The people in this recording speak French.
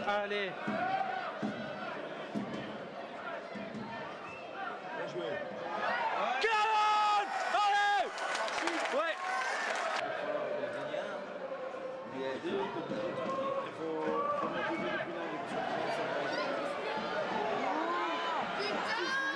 Allez. Bien joué. 40. Allez. Ouais. Il y a deux, il faut mettre le but de finale.